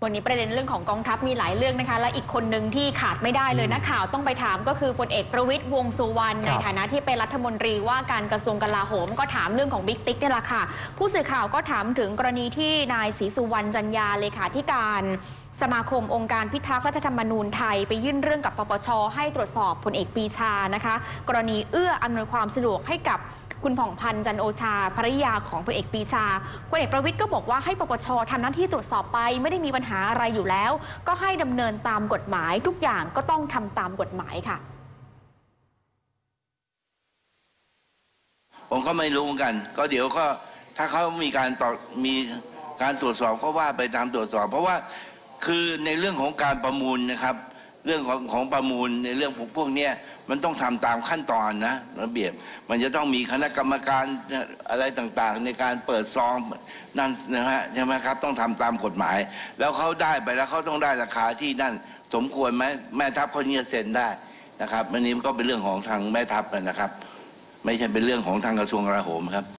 วันนี้ประเด็นเรื่องของกองทัพมีหลายเรื่องนะคะและอีกคนหนึ่งที่ขาดไม่ได้เลยนักข่าวต้องไปถามก็คือพลเอกประวิตรวงษ์สุวรรณในฐานะที่เป็นรัฐมนตรีว่าการกระทรวงกลาโหมก็ถามเรื่องของบิ๊กติ๊กนี่แหละค่ะผู้สื่อข่าวก็ถามถึงกรณีที่นายศรีสุวรรณจันยาเลขาธิการสมาคมองค์การพิทักษ์รัฐธรรมนูญไทยไปยื่นเรื่องกับปปช.ให้ตรวจสอบพลเอกปรีชานะคะกรณีเอื้ออำนวยความสะดวกให้กับคุณผ่องพันธ์จันโอชาภริยาของพลเอกปรีชาพลเอกประวิตรก็บอกว่าให้ปปช.ทำหน้าที่ตรวจสอบไปไม่ได้มีปัญหาอะไรอยู่แล้วก็ให้ดำเนินตามกฎหมายทุกอย่างก็ต้องทำตามกฎหมายค่ะผมก็ไม่รู้เหมือนกันก็เดี๋ยวก็ถ้าเขามีการตรวจสอบก็ว่าไปตามตรวจสอบเพราะว่าคือในเรื่องของการประมูลนะครับเรื่องของประมูลในเรื่องพวกนี้มันต้องทำตามขั้นตอนนะระเบียบมันจะต้องมีคณะกรรมการอะไรต่างๆในการเปิดซองนั่นนะฮะใช่ไหมครับต้องทำตามกฎหมายแล้วเขาได้ไปแล้วเขาต้องได้ราคาที่นั่นสมควรไหมแม่ทัพเขาจะเซ็นได้นะครับอันนี้ก็เป็นเรื่องของทางแม่ทัพนะครับไม่ใช่เป็นเรื่องของทางกระทรวงกลาโหมครับ